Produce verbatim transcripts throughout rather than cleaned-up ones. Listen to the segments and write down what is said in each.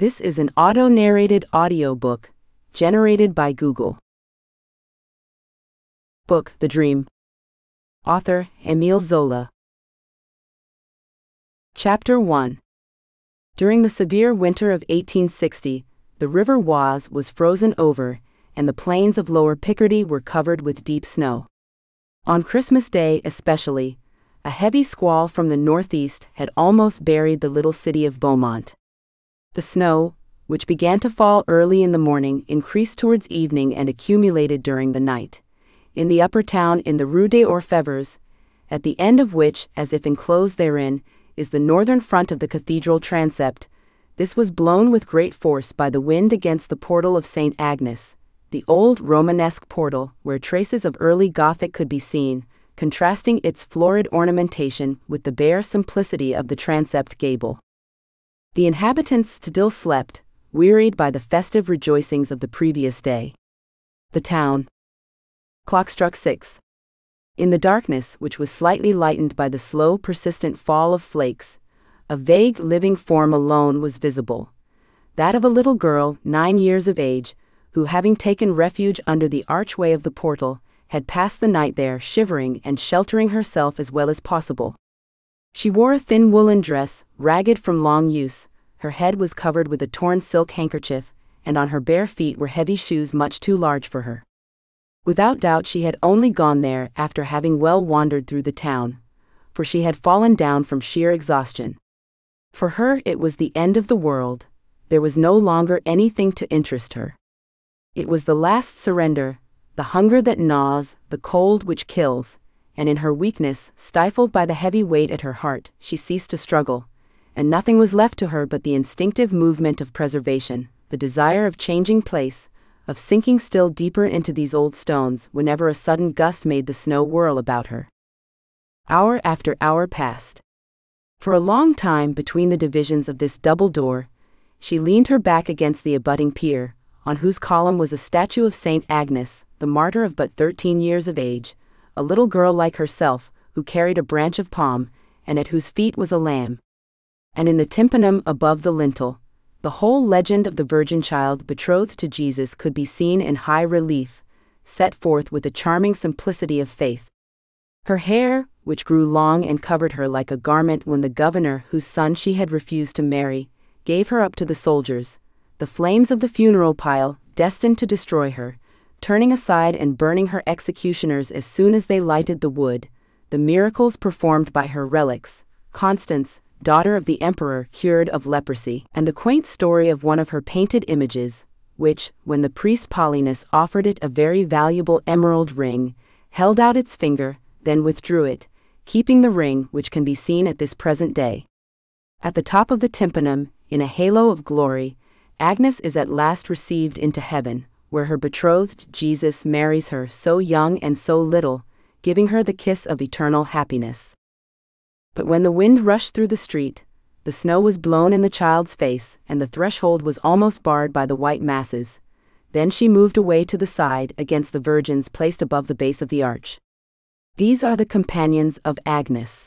This is an auto-narrated audiobook generated by Google. Book The Dream. Author Émile Zola. Chapter one. During the severe winter of eighteen sixty, the river Oise was frozen over, and the plains of Lower Picardy were covered with deep snow. On Christmas Day especially, a heavy squall from the northeast had almost buried the little city of Beaumont. The snow, which began to fall early in the morning, increased towards evening and accumulated during the night. In the upper town in the Rue des Orfèvres, at the end of which, as if enclosed therein, is the northern front of the cathedral transept, this was blown with great force by the wind against the portal of Saint Agnes, the old Romanesque portal where traces of early Gothic could be seen, contrasting its florid ornamentation with the bare simplicity of the transept gable. The inhabitants still slept, wearied by the festive rejoicings of the previous day. The town. Clock struck six. In the darkness, which was slightly lightened by the slow, persistent fall of flakes, a vague living form alone was visible, that of a little girl, nine years of age, who, having taken refuge under the archway of the portal, had passed the night there, shivering and sheltering herself as well as possible. She wore a thin woolen dress, ragged from long use, her head was covered with a torn silk handkerchief, and on her bare feet were heavy shoes much too large for her. Without doubt she had only gone there after having well wandered through the town, for she had fallen down from sheer exhaustion. For her it was the end of the world, there was no longer anything to interest her. It was the last surrender, the hunger that gnaws, the cold which kills, and in her weakness, stifled by the heavy weight at her heart, she ceased to struggle, and nothing was left to her but the instinctive movement of preservation, the desire of changing place, of sinking still deeper into these old stones whenever a sudden gust made the snow whirl about her. Hour after hour passed. For a long time between the divisions of this double door, she leaned her back against the abutting pier, on whose column was a statue of Saint Agnes, the martyr of but thirteen years of age, a little girl like herself, who carried a branch of palm, and at whose feet was a lamb. And in the tympanum above the lintel, the whole legend of the Virgin Child betrothed to Jesus could be seen in high relief, set forth with a charming simplicity of faith. Her hair, which grew long and covered her like a garment when the governor whose son she had refused to marry, gave her up to the soldiers, the flames of the funeral pile, destined to destroy her, turning aside and burning her executioners as soon as they lighted the wood, the miracles performed by her relics, Constance, daughter of the emperor, cured of leprosy, and the quaint story of one of her painted images, which, when the priest Paulinus offered it a very valuable emerald ring, held out its finger, then withdrew it, keeping the ring which can be seen at this present day. At the top of the tympanum, in a halo of glory, Agnes is at last received into heaven, where her betrothed Jesus marries her so young and so little, giving her the kiss of eternal happiness. But when the wind rushed through the street, the snow was blown in the child's face, and the threshold was almost barred by the white masses. Then she moved away to the side against the virgins placed above the base of the arch. These are the companions of Agnes.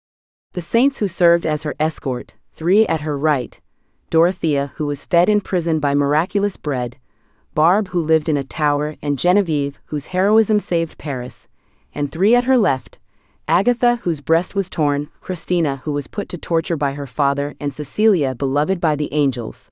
The saints who served as her escort, three at her right, Dorothea, who was fed in prison by miraculous bread, Barbe, who lived in a tower, and Genevieve, whose heroism saved Paris, and three at her left, Agatha, whose breast was torn, Christina, who was put to torture by her father, and Cecilia, beloved by the angels.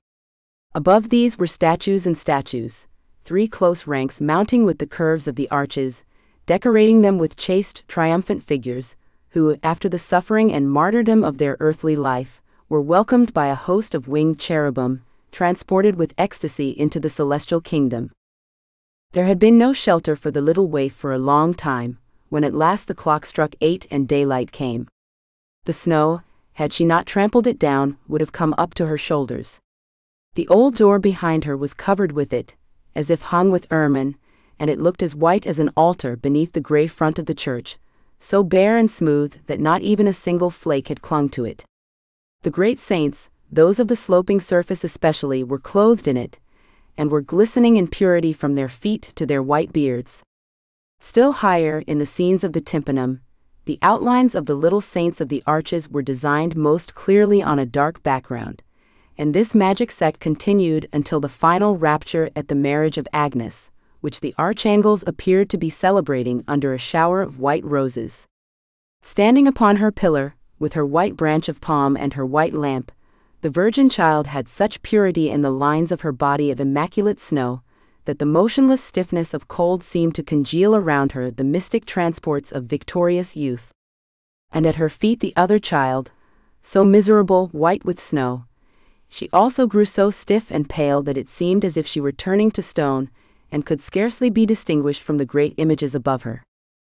Above these were statues and statues, three close ranks mounting with the curves of the arches, decorating them with chaste, triumphant figures, who, after the suffering and martyrdom of their earthly life, were welcomed by a host of winged cherubim, transported with ecstasy into the celestial kingdom. There had been no shelter for the little waif for a long time, when at last the clock struck eight and daylight came. The snow, had she not trampled it down, would have come up to her shoulders. The old door behind her was covered with it, as if hung with ermine, and it looked as white as an altar beneath the gray front of the church, so bare and smooth that not even a single flake had clung to it. The great saints, those of the sloping surface especially, were clothed in it, and were glistening in purity from their feet to their white beards. Still higher in the scenes of the tympanum, the outlines of the little saints of the arches were designed most clearly on a dark background, and this magic sect continued until the final rapture at the marriage of Agnes, which the archangels appeared to be celebrating under a shower of white roses. Standing upon her pillar, with her white branch of palm and her white lamp, the Virgin Child had such purity in the lines of her body of immaculate snow, that the motionless stiffness of cold seemed to congeal around her the mystic transports of victorious youth. And at her feet the other child, so miserable, white with snow. She also grew so stiff and pale that it seemed as if she were turning to stone, and could scarcely be distinguished from the great images above her.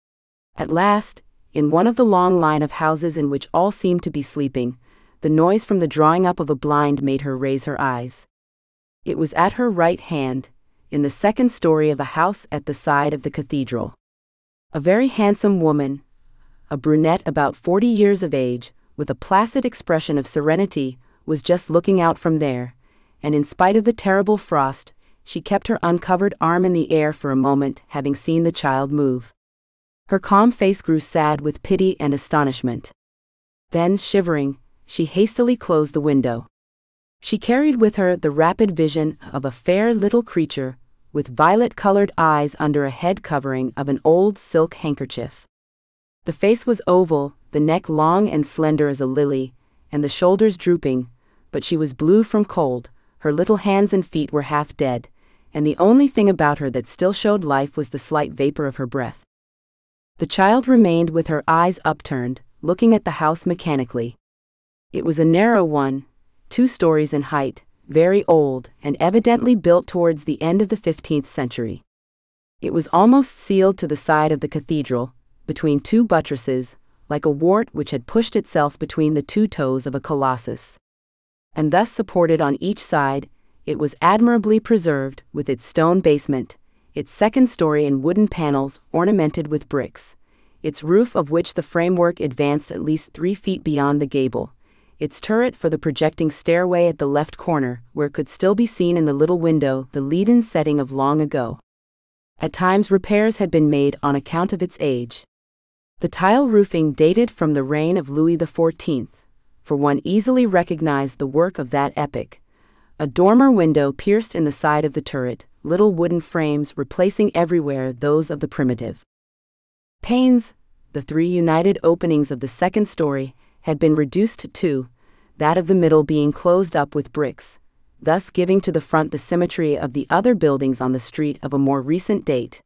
At last, in one of the long line of houses in which all seemed to be sleeping, the noise from the drawing up of a blind made her raise her eyes. It was at her right hand, in the second story of a house at the side of the cathedral. A very handsome woman, a brunette about forty years of age, with a placid expression of serenity, was just looking out from there, and in spite of the terrible frost, she kept her uncovered arm in the air for a moment, having seen the child move. Her calm face grew sad with pity and astonishment. Then, shivering, she hastily closed the window. She carried with her the rapid vision of a fair little creature, with violet-colored eyes under a head covering of an old silk handkerchief. The face was oval, the neck long and slender as a lily, and the shoulders drooping, but she was blue from cold, her little hands and feet were half dead, and the only thing about her that still showed life was the slight vapor of her breath. The child remained with her eyes upturned, looking at the house mechanically. It was a narrow one, two stories in height, very old, and evidently built towards the end of the fifteenth century. It was almost sealed to the side of the cathedral, between two buttresses, like a wart which had pushed itself between the two toes of a colossus. And thus supported on each side, it was admirably preserved, with its stone basement, its second story in wooden panels ornamented with bricks, its roof of which the framework advanced at least three feet beyond the gable, its turret for the projecting stairway at the left corner, where could still be seen in the little window the leaden setting of long ago. At times repairs had been made on account of its age. The tile roofing dated from the reign of Louis the fourteenth, for one easily recognized the work of that epoch. A dormer window pierced in the side of the turret, little wooden frames replacing everywhere those of the primitive panes. The three united openings of the second story had been reduced to two, that of the middle being closed up with bricks, thus giving to the front the symmetry of the other buildings on the street of a more recent date.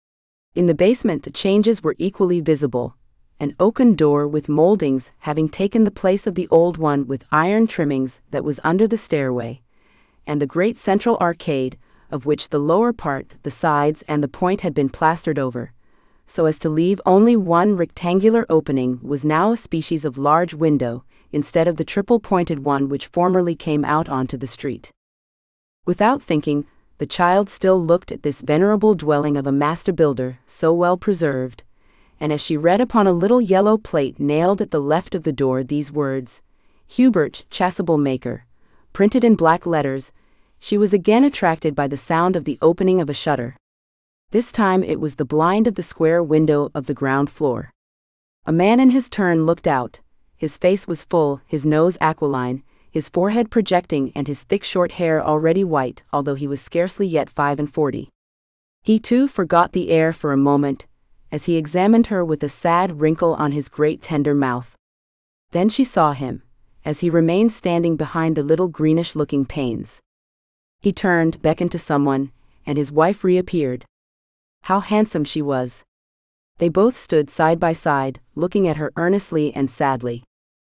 In the basement the changes were equally visible, an oaken door with moldings having taken the place of the old one with iron trimmings that was under the stairway, and the great central arcade, of which the lower part, the sides and the point had been plastered over, so as to leave only one rectangular opening, was now a species of large window, instead of the triple-pointed one which formerly came out onto the street. Without thinking, the child still looked at this venerable dwelling of a master builder, so well preserved, and as she read upon a little yellow plate nailed at the left of the door these words, "Hubert, chasuble maker," printed in black letters, she was again attracted by the sound of the opening of a shutter. This time it was the blind of the square window of the ground floor. A man in his turn looked out. His face was full, his nose aquiline, his forehead projecting and his thick short hair already white, although he was scarcely yet five and forty. He too forgot the air for a moment, as he examined her with a sad wrinkle on his great tender mouth. Then she saw him, as he remained standing behind the little greenish-looking panes. He turned, beckoned to someone, and his wife reappeared. How handsome she was! They both stood side by side, looking at her earnestly and sadly.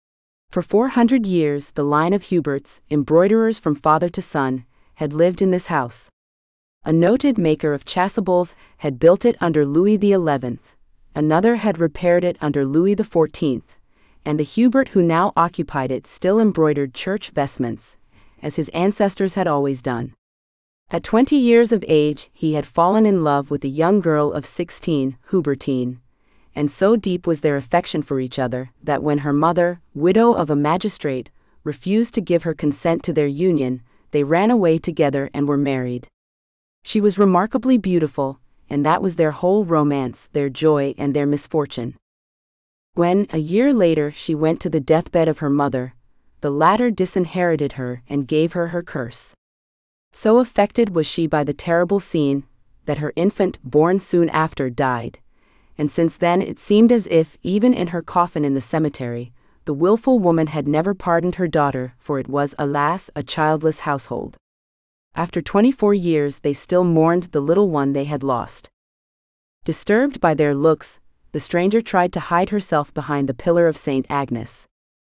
For four hundred years the line of Huberts, embroiderers from father to son, had lived in this house. A noted maker of chasubles had built it under Louis the eleventh, another had repaired it under Louis the fourteenth, and the Hubert who now occupied it still embroidered church vestments, as his ancestors had always done. At twenty years of age he had fallen in love with a young girl of sixteen, Hubertine, and so deep was their affection for each other that when her mother, widow of a magistrate, refused to give her consent to their union, they ran away together and were married. She was remarkably beautiful, and that was their whole romance, their joy and their misfortune. When, a year later, she went to the deathbed of her mother, the latter disinherited her and gave her her curse. So affected was she by the terrible scene, that her infant, born soon after, died, and since then it seemed as if, even in her coffin in the cemetery, the willful woman had never pardoned her daughter, for it was, alas, a childless household. After twenty-four years they still mourned the little one they had lost. Disturbed by their looks, the stranger tried to hide herself behind the pillar of Saint Agnes.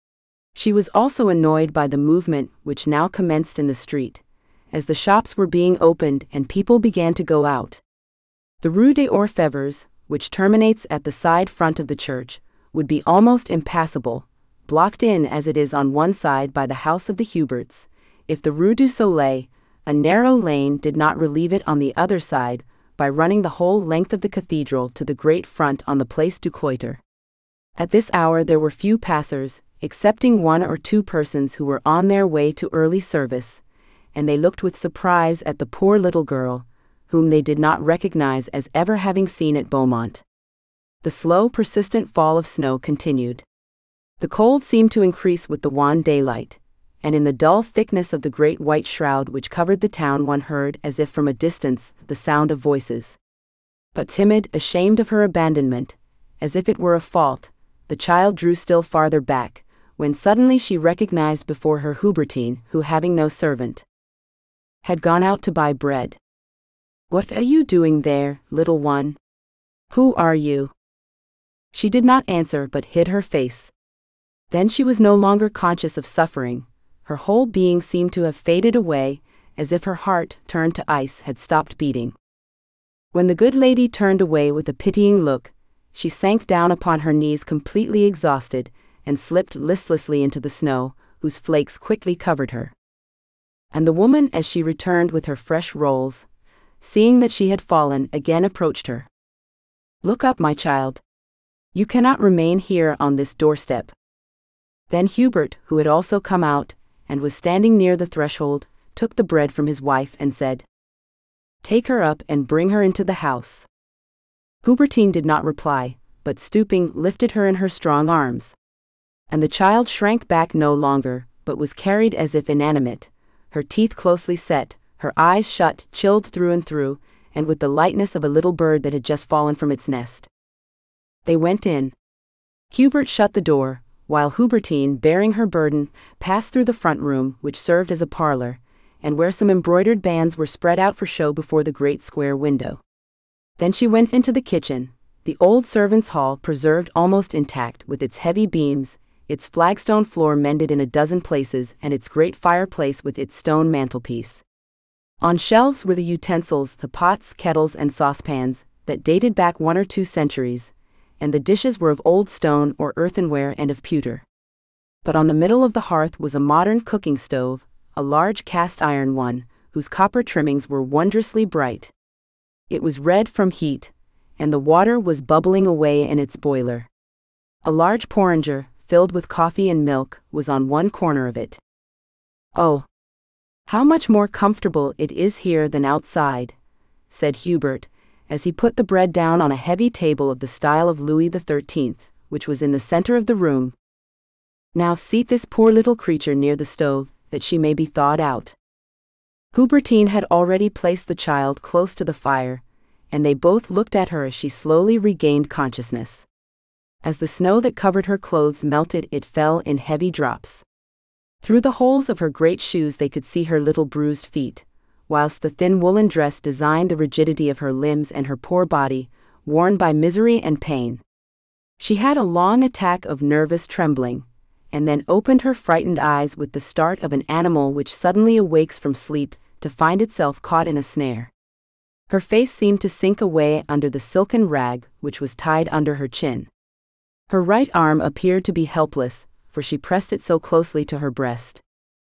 She was also annoyed by the movement which now commenced in the street, as the shops were being opened and people began to go out. The Rue des Orfèvres, which terminates at the side front of the church, would be almost impassable, blocked in as it is on one side by the house of the Huberts, if the Rue du Soleil, a narrow lane, did not relieve it on the other side, by running the whole length of the cathedral to the great front on the Place du Cloître. At this hour there were few passers, excepting one or two persons who were on their way to early service, and they looked with surprise at the poor little girl, whom they did not recognize as ever having seen at Beaumont. The slow, persistent fall of snow continued. The cold seemed to increase with the wan daylight, and in the dull thickness of the great white shroud which covered the town one heard, as if from a distance, the sound of voices. But timid, ashamed of her abandonment, as if it were a fault, the child drew still farther back, when suddenly she recognized before her Hubertine, who, having no servant, had gone out to buy bread. "What are you doing there, little one? Who are you?" She did not answer but hid her face. Then she was no longer conscious of suffering. Her whole being seemed to have faded away, as if her heart, turned to ice, had stopped beating. When the good lady turned away with a pitying look, she sank down upon her knees completely exhausted, and slipped listlessly into the snow, whose flakes quickly covered her. And the woman, as she returned with her fresh rolls, seeing that she had fallen, again approached her. "Look up, my child. You cannot remain here on this doorstep." Then Hubert, who had also come out, and was standing near the threshold, took the bread from his wife and said, "Take her up and bring her into the house." Hubertine did not reply, but stooping, lifted her in her strong arms. And the child shrank back no longer, but was carried as if inanimate, her teeth closely set, her eyes shut, chilled through and through, and with the lightness of a little bird that had just fallen from its nest. They went in. Hubert shut the door, while Hubertine, bearing her burden, passed through the front room, which served as a parlor, and where some embroidered bands were spread out for show before the great square window. Then she went into the kitchen, the old servants' hall preserved almost intact, with its heavy beams, its flagstone floor mended in a dozen places, and its great fireplace with its stone mantelpiece. On shelves were the utensils, the pots, kettles, and saucepans, that dated back one or two centuries, and the dishes were of old stone or earthenware and of pewter. But on the middle of the hearth was a modern cooking stove, a large cast-iron one, whose copper trimmings were wondrously bright. It was red from heat, and the water was bubbling away in its boiler. A large porringer, filled with coffee and milk, was on one corner of it. "Oh, how much more comfortable it is here than outside," said Hubert, as he put the bread down on a heavy table of the style of Louis the Thirteenth, which was in the center of the room. "Now seat this poor little creature near the stove, that she may be thawed out." Hubertine had already placed the child close to the fire, and they both looked at her as she slowly regained consciousness. As the snow that covered her clothes melted, it fell in heavy drops. Through the holes of her great shoes they could see her little bruised feet, whilst the thin woolen dress designed the rigidity of her limbs and her poor body, worn by misery and pain. She had a long attack of nervous trembling, and then opened her frightened eyes with the start of an animal which suddenly awakes from sleep to find itself caught in a snare. Her face seemed to sink away under the silken rag which was tied under her chin. Her right arm appeared to be helpless, for she pressed it so closely to her breast.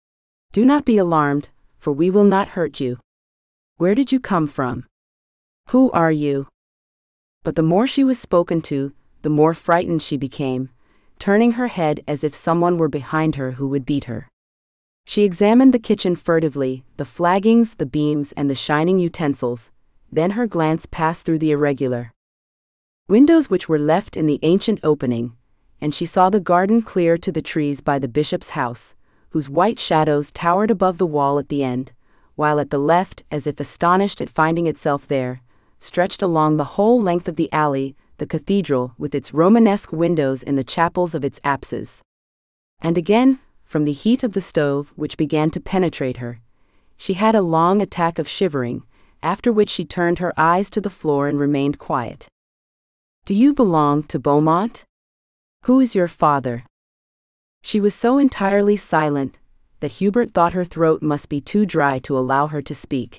"Do not be alarmed, for we will not hurt you. Where did you come from? Who are you?" But the more she was spoken to, the more frightened she became, turning her head as if someone were behind her who would beat her. She examined the kitchen furtively, the flaggings, the beams, and the shining utensils. Then her glance passed through the irregular windows which were left in the ancient opening, and she saw the garden clear to the trees by the bishop's house, whose white shadows towered above the wall at the end, while at the left, as if astonished at finding itself there, stretched along the whole length of the alley, the cathedral with its Romanesque windows in the chapels of its apses. And again, from the heat of the stove which began to penetrate her, she had a long attack of shivering, after which she turned her eyes to the floor and remained quiet. "Do you belong to Beaumont? Who is your father?" She was so entirely silent that Hubert thought her throat must be too dry to allow her to speak.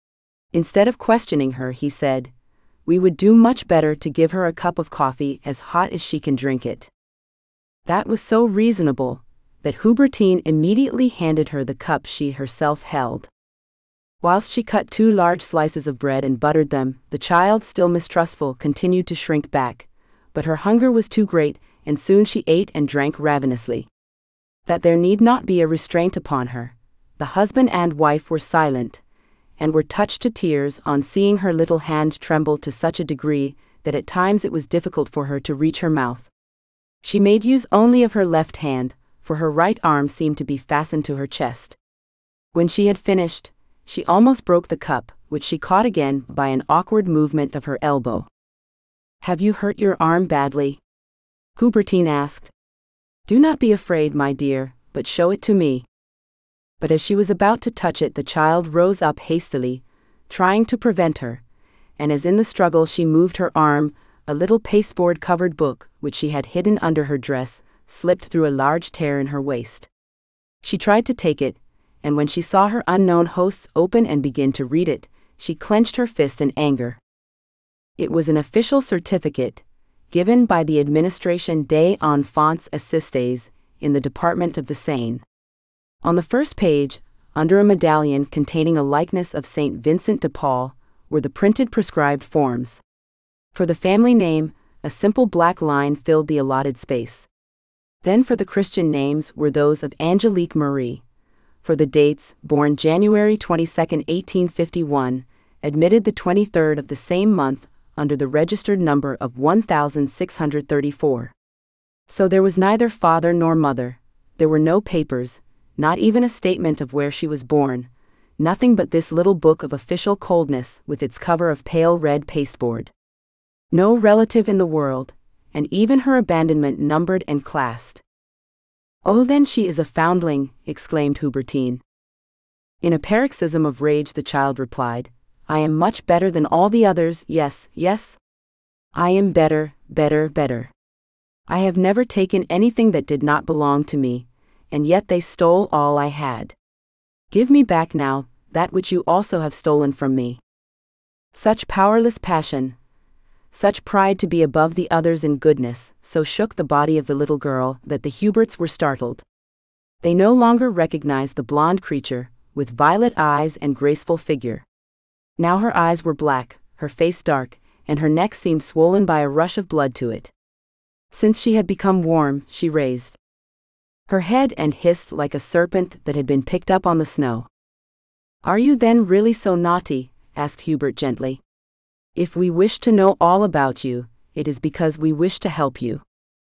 Instead of questioning her, he said, "We would do much better to give her a cup of coffee as hot as she can drink it." That was so reasonable that Hubertine immediately handed her the cup she herself held. Whilst she cut two large slices of bread and buttered them, the child, still mistrustful, continued to shrink back, but her hunger was too great, and soon she ate and drank ravenously. That there need not be a restraint upon her, the husband and wife were silent, and were touched to tears on seeing her little hand tremble to such a degree that at times it was difficult for her to reach her mouth. She made use only of her left hand, for her right arm seemed to be fastened to her chest. When she had finished, she almost broke the cup, which she caught again by an awkward movement of her elbow. "Have you hurt your arm badly?" Hubertine asked. "Do not be afraid, my dear, but show it to me." But as she was about to touch it, the child rose up hastily, trying to prevent her, and as in the struggle she moved her arm, a little pasteboard-covered book, which she had hidden under her dress, slipped through a large tear in her waist. She tried to take it, and when she saw her unknown hosts open and begin to read it, she clenched her fist in anger. It was an official certificate, given by the Administration des Enfants Assistés in the Department of the Seine. On the first page, under a medallion containing a likeness of Saint Vincent de Paul, were the printed prescribed forms. For the family name, a simple black line filled the allotted space. Then for the Christian names were those of Angelique Marie. For the dates, born January twenty-second, eighteen fifty-one, admitted the twenty-third of the same month, under the registered number of one thousand six hundred thirty-four. So there was neither father nor mother, there were no papers, not even a statement of where she was born, nothing but this little book of official coldness with its cover of pale red pasteboard. No relative in the world, and even her abandonment numbered and classed. "Oh, then she is a foundling," exclaimed Hubertine. In a paroxysm of rage the child replied, "I am much better than all the others, yes, yes. I am better, better, better. I have never taken anything that did not belong to me, and yet they stole all I had. Give me back now that which you also have stolen from me." Such powerless passion, such pride to be above the others in goodness, so shook the body of the little girl that the Huberts were startled. They no longer recognized the blonde creature, with violet eyes and graceful figure. Now her eyes were black, her face dark, and her neck seemed swollen by a rush of blood to it. Since she had become warm, she raised her head and hissed like a serpent that had been picked up on the snow. "Are you then really so naughty?" asked Hubert gently. "If we wish to know all about you, it is because we wish to help you."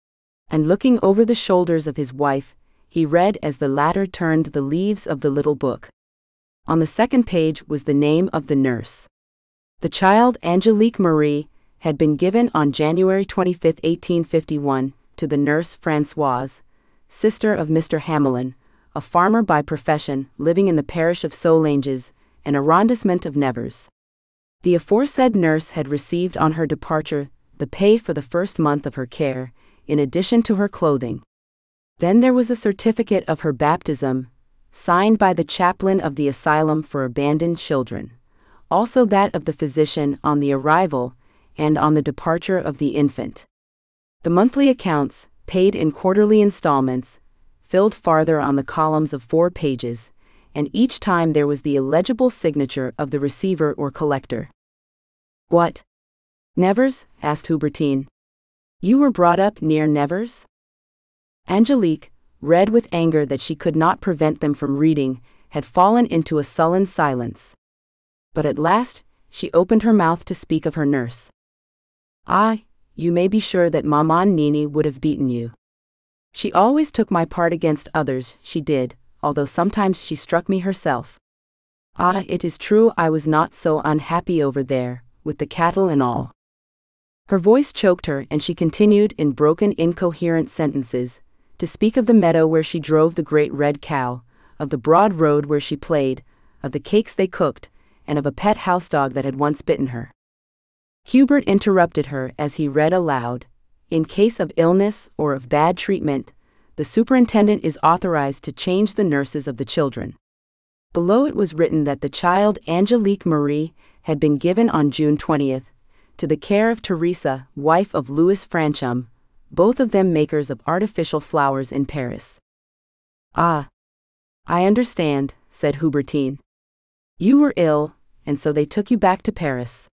And looking over the shoulders of his wife, he read as the latter turned the leaves of the little book. On the second page was the name of the nurse. The child, Angelique Marie, had been given on January twenty-fifth, eighteen fifty-one, to the nurse Françoise, sister of Mister Hamelin, a farmer by profession living in the parish of Soulanges, an arrondissement of Nevers. The aforesaid nurse had received on her departure the pay for the first month of her care, in addition to her clothing. Then there was a certificate of her baptism, signed by the chaplain of the asylum for abandoned children, also that of the physician on the arrival and on the departure of the infant. The monthly accounts, paid in quarterly installments, filled farther on the columns of four pages, and each time there was the illegible signature of the receiver or collector. "What? Nevers?" asked Hubertine. "You were brought up near Nevers?" Angelique, red with anger that she could not prevent them from reading, had fallen into a sullen silence. But at last, she opened her mouth to speak of her nurse. "Ah, you may be sure that Maman Nini would have beaten you. She always took my part against others, she did, although sometimes she struck me herself. Ah, it is true I was not so unhappy over there, with the cattle and all. Her voice choked her and she continued in broken, incoherent sentences, to speak of the meadow where she drove the great red cow, of the broad road where she played, of the cakes they cooked, and of a pet house dog that had once bitten her. Hubert interrupted her as he read aloud, "In case of illness or of bad treatment, the superintendent is authorized to change the nurses of the children." Below it was written that the child Angelique Marie had been given on June twentieth, to the care of Teresa, wife of Louis Franchum, both of them makers of artificial flowers in Paris. "Ah, I understand," said Hubertine. "You were ill, and so they took you back to Paris."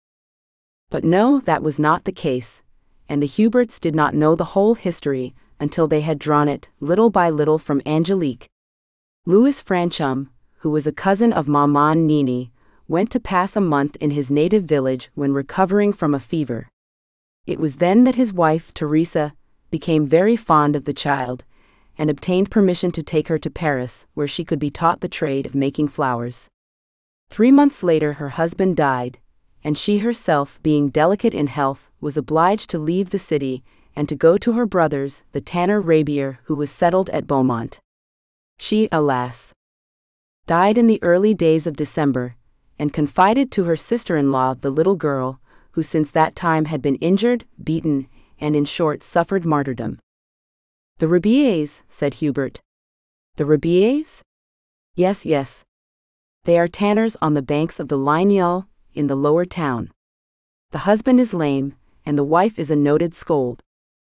But no, that was not the case, and the Huberts did not know the whole history until they had drawn it, little by little, from Angelique. Louis Franchum, who was a cousin of Maman Nini, went to pass a month in his native village when recovering from a fever. It was then that his wife, Teresa, became very fond of the child, and obtained permission to take her to Paris, where she could be taught the trade of making flowers. Three months later her husband died, and she herself, being delicate in health, was obliged to leave the city and to go to her brother's, the tanner Rabier, who was settled at Beaumont. She, alas, died in the early days of December, and confided to her sister-in-law the little girl, who since that time had been injured, beaten, and in short suffered martyrdom. "The Rabiers," said Hubert. "The Rabiers?" "Yes, yes. They are tanners on the banks of the Lignol, in the lower town. The husband is lame, and the wife is a noted scold.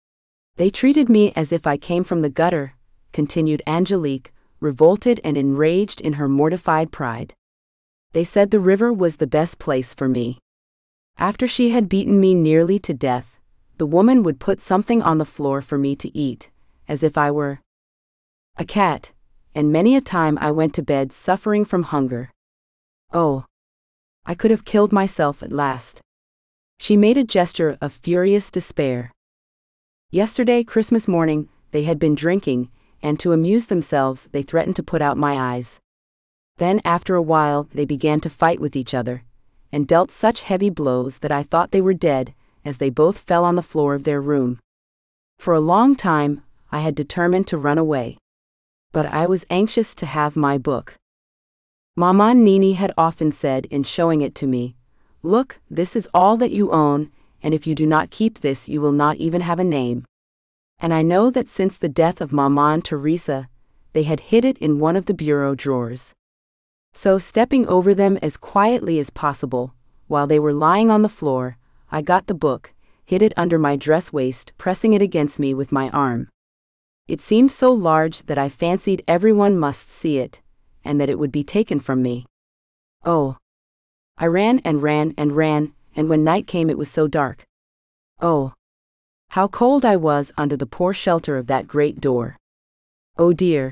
They treated me as if I came from the gutter," continued Angelique, revolted and enraged in her mortified pride. "They said the river was the best place for me. After she had beaten me nearly to death, the woman would put something on the floor for me to eat, as if I were a cat, and many a time I went to bed suffering from hunger. Oh, I could have killed myself at last." She made a gesture of furious despair. "Yesterday, Christmas morning, they had been drinking, and to amuse themselves they threatened to put out my eyes. Then after a while they began to fight with each other, and dealt such heavy blows that I thought they were dead, as they both fell on the floor of their room. For a long time I had determined to run away. But I was anxious to have my book. Maman Nini had often said in showing it to me, 'Look, this is all that you own, and if you do not keep this you will not even have a name.' And I know that since the death of Maman Teresa, they had hid it in one of the bureau drawers. So stepping over them as quietly as possible, while they were lying on the floor, I got the book, hid it under my dress waist, pressing it against me with my arm. It seemed so large that I fancied everyone must see it, and that it would be taken from me. Oh! I ran and ran and ran, and when night came it was so dark. Oh! How cold I was under the poor shelter of that great door. Oh dear!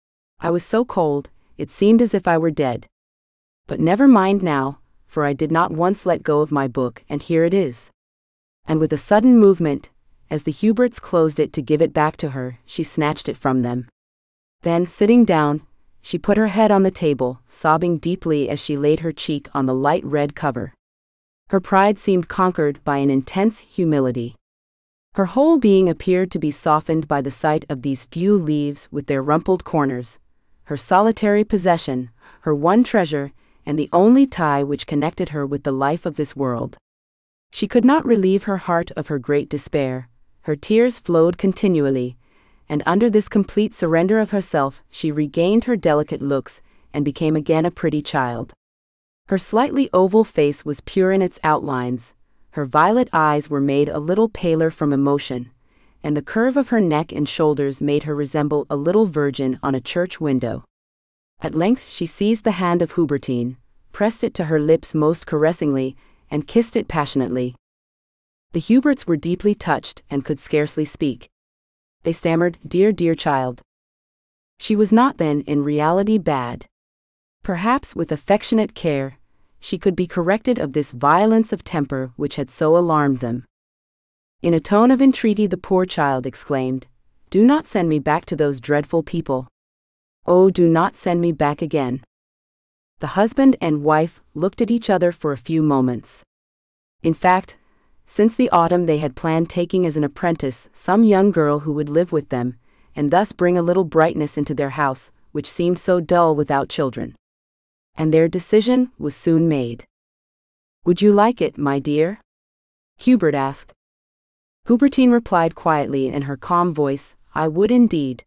I was so cold, it seemed as if I were dead. But never mind now, for I did not once let go of my book, and here it is." And with a sudden movement, as the Huberts closed it to give it back to her, she snatched it from them. Then, sitting down, she put her head on the table, sobbing deeply as she laid her cheek on the light red cover. Her pride seemed conquered by an intense humility. Her whole being appeared to be softened by the sight of these few leaves with their rumpled corners, her solitary possession, her one treasure, and the only tie which connected her with the life of this world. She could not relieve her heart of her great despair. Her tears flowed continually, and under this complete surrender of herself she regained her delicate looks and became again a pretty child. Her slightly oval face was pure in its outlines, her violet eyes were made a little paler from emotion, and the curve of her neck and shoulders made her resemble a little virgin on a church window. At length she seized the hand of Hubertine, pressed it to her lips most caressingly, and kissed it passionately. The Huberts were deeply touched and could scarcely speak. They stammered, "Dear, dear child." She was not then in reality bad. Perhaps with affectionate care, she could be corrected of this violence of temper which had so alarmed them. In a tone of entreaty the poor child exclaimed, "Do not send me back to those dreadful people. Oh, do not send me back again." The husband and wife looked at each other for a few moments. In fact, since the autumn they had planned taking as an apprentice some young girl who would live with them, and thus bring a little brightness into their house, which seemed so dull without children. And their decision was soon made. "Would you like it, my dear?" Hubert asked. Hubertine replied quietly in her calm voice, "I would indeed."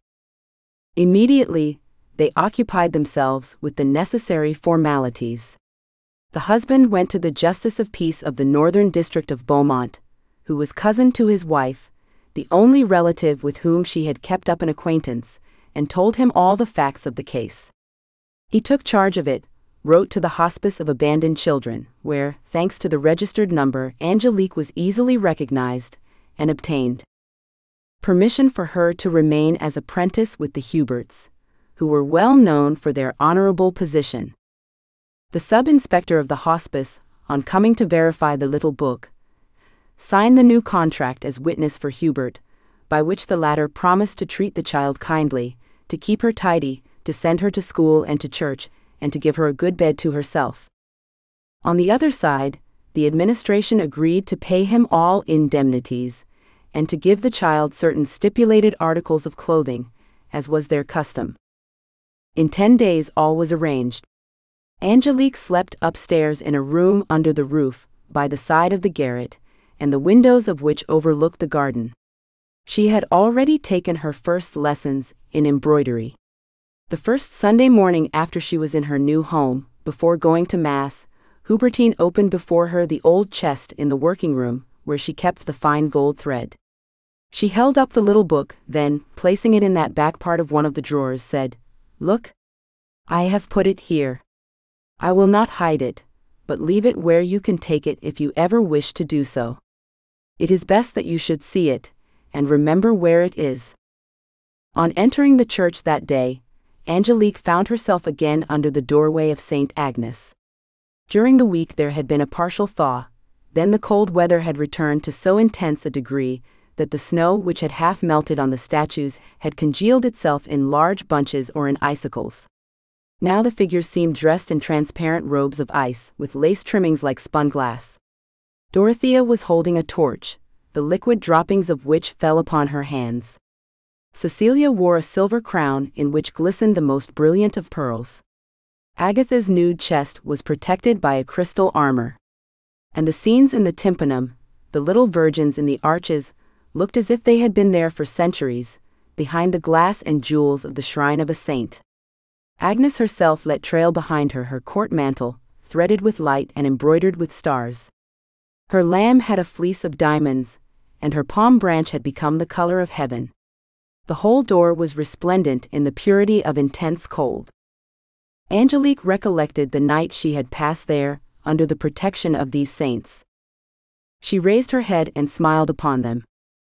Immediately, they occupied themselves with the necessary formalities. The husband went to the Justice of Peace of the Northern District of Beaumont, who was cousin to his wife, the only relative with whom she had kept up an acquaintance, and told him all the facts of the case. He took charge of it, wrote to the Hospice of Abandoned Children, where, thanks to the registered number, Angelique was easily recognized, and obtained permission for her to remain as apprentice with the Huberts, who were well known for their honorable position. The sub-inspector of the hospice, on coming to verify the little book, signed the new contract as witness for Hubert, by which the latter promised to treat the child kindly, to keep her tidy, to send her to school and to church, and to give her a good bed to herself. On the other side, the administration agreed to pay him all indemnities, and to give the child certain stipulated articles of clothing, as was their custom. In ten days all was arranged. Angelique slept upstairs in a room under the roof, by the side of the garret, and the windows of which overlooked the garden. She had already taken her first lessons in embroidery. The first Sunday morning after she was in her new home, before going to Mass, Hubertine opened before her the old chest in the working room, where she kept the fine gold thread. She held up the little book, then, placing it in that back part of one of the drawers, said, "Look. I have put it here. I will not hide it, but leave it where you can take it if you ever wish to do so. It is best that you should see it, and remember where it is." On entering the church that day, Angelique found herself again under the doorway of Saint Agnes. During the week there had been a partial thaw, then the cold weather had returned to so intense a degree that the snow which had half melted on the statues had congealed itself in large bunches or in icicles. Now the figures seemed dressed in transparent robes of ice, with lace trimmings like spun glass. Dorothea was holding a torch, the liquid droppings of which fell upon her hands. Cecilia wore a silver crown in which glistened the most brilliant of pearls. Agatha's nude chest was protected by a crystal armor. And the scenes in the tympanum, the little virgins in the arches, looked as if they had been there for centuries, behind the glass and jewels of the shrine of a saint. Agnes herself let trail behind her her court mantle, threaded with light and embroidered with stars. Her lamb had a fleece of diamonds, and her palm branch had become the color of heaven. The whole door was resplendent in the purity of intense cold. Angelique recollected the night she had passed there, under the protection of these saints. She raised her head and smiled upon them.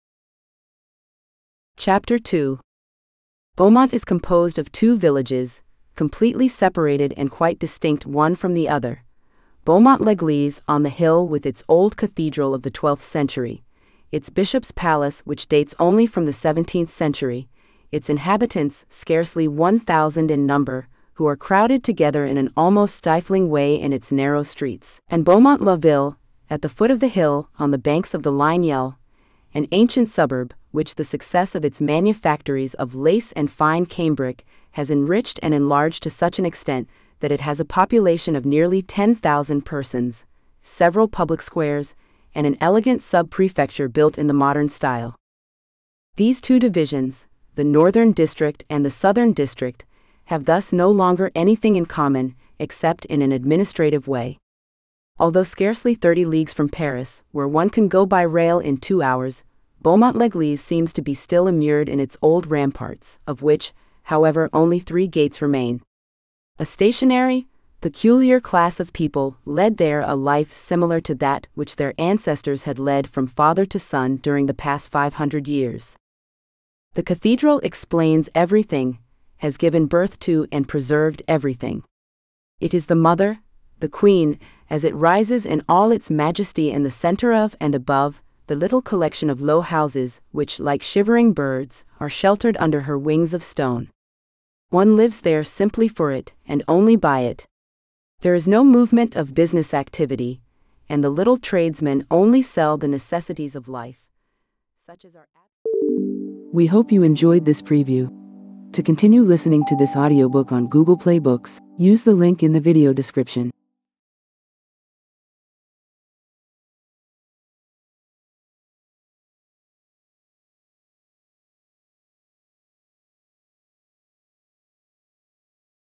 Chapter two. Beaumont is composed of two villages, completely separated and quite distinct one from the other. Beaumont-l'Église on the hill with its old cathedral of the twelfth century, its bishop's palace which dates only from the seventeenth century, its inhabitants, scarcely one thousand in number, who are crowded together in an almost stifling way in its narrow streets, and Beaumont-la-Ville, at the foot of the hill, on the banks of the Line Yell, an ancient suburb, which the success of its manufactories of lace and fine cambric has enriched and enlarged to such an extent that it has a population of nearly ten thousand persons, several public squares, and an elegant sub-prefecture built in the modern style. These two divisions, the Northern District and the Southern District, have thus no longer anything in common, except in an administrative way. Although scarcely thirty leagues from Paris, where one can go by rail in two hours, Beaumont-l'Église seems to be still immured in its old ramparts, of which, however, only three gates remain. A stationary, peculiar class of people led there a life similar to that which their ancestors had led from father to son during the past five hundred years. The cathedral explains everything, has given birth to and preserved everything. It is the mother, the queen, as it rises in all its majesty in the center of and above the little collection of low houses which, like shivering birds, are sheltered under her wings of stone. One lives there simply for it, and only by it. There is no movement of business activity, and the little tradesmen only sell the necessities of life, such as our... We hope you enjoyed this preview. To continue listening to this audiobook on Google Play Books, use the link in the video description.